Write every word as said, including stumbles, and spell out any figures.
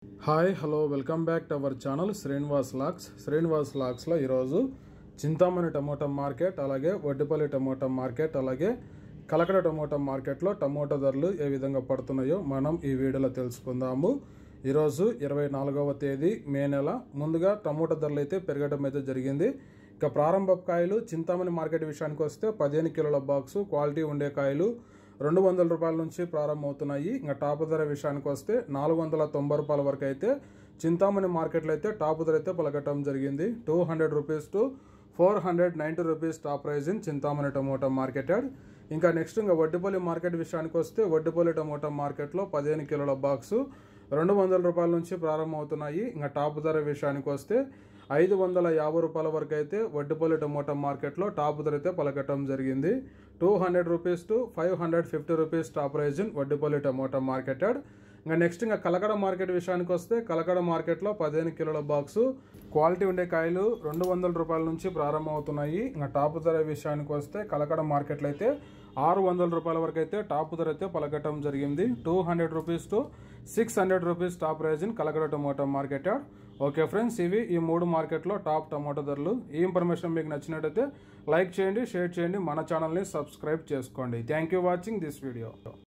Hi hello welcome back to our channel Srinivas లాక్స్ శ్రీనివాస్ లాక్స్లో ఈరోజు చింతామణి టమోటా మార్కెట్, అలాగే వడ్డిపల్లి టమోటా మార్కెట్, అలాగే కలకడ టమోటా మార్కెట్లో టమోటా ధరలు ఏ విధంగా పడుతున్నాయో మనం ఈ వీడియోలో తెలుసుకుందాము. ఈరోజు ఇరవై నాలుగవ తేదీ మే నెల. ముందుగా టమోటా ధరలు అయితే పెరగడం అయితే జరిగింది. ఇక ప్రారంభ కాయలు చింతామణి మార్కెట్ విషయానికి వస్తే పదిహేను కిలోల బాక్సు క్వాలిటీ ఉండే కాయలు రెండు వందల రూపాయల నుంచి ప్రారంభమవుతున్నాయి. ఇంకా టాప్ ధర విషయానికి వస్తే నాలుగు వందల తొంభై రూపాయల వరకు అయితే చింతామణి మార్కెట్లో అయితే టాప్ ధర అయితే పలకటం జరిగింది. Two hundred rupees to four hundred ninety rupees top price in Chintamani tomato marketed. ఇంకా నెక్స్ట్ ఇంకా వడ్డిపల్లి మార్కెట్ విషయానికి వస్తే వడ్డిపల్లి టమోటా మార్కెట్లో పదిహేను కిలోల బాక్సు రెండు వందల రూపాయల నుంచి ప్రారంభమవుతున్నాయి. ఇంకా టాప్ ధర విషయానికి వస్తే ఐదు వందల యాభై రూపాయల వరకు అయితే వడ్డిపల్లి టమోటా మార్కెట్లో టాప్ ధర అయితే పలకటం జరిగింది. Two hundred rupees to five hundred fifty rupees top price in Vaddipalli tomato marketed. ఇంకా నెక్స్ట్ ఇంకా కలకడ మార్కెట్ విషయానికి వస్తే కలకడ మార్కెట్లో పదిహేను కిలోల బాక్సు క్వాలిటీ ఉండే కాయలు రెండు వందల రూపాయల నుంచి ప్రారంభమవుతున్నాయి. ఇంకా టాప్ ధర విషయానికి వస్తే కలకడ మార్కెట్లో అయితే ఆరు వందల రూపాయల వరకు అయితే టాప్ ధర అయితే పలకటం జరిగింది. Two hundred rupees to six hundred rupees top price in Kalakada tomato marketed. Okay friends, ఇవి ఈ మూడు మార్కెట్లో టాప్ టమోటా ధరలు. ఈ ఇన్ఫర్మేషన్ మీకు నచ్చినట్టయితే లైక్ చేయండి, షేర్ చేయండి, మన ఛానల్ని సబ్స్క్రైబ్ చేసుకోండి. Thank you watching this video.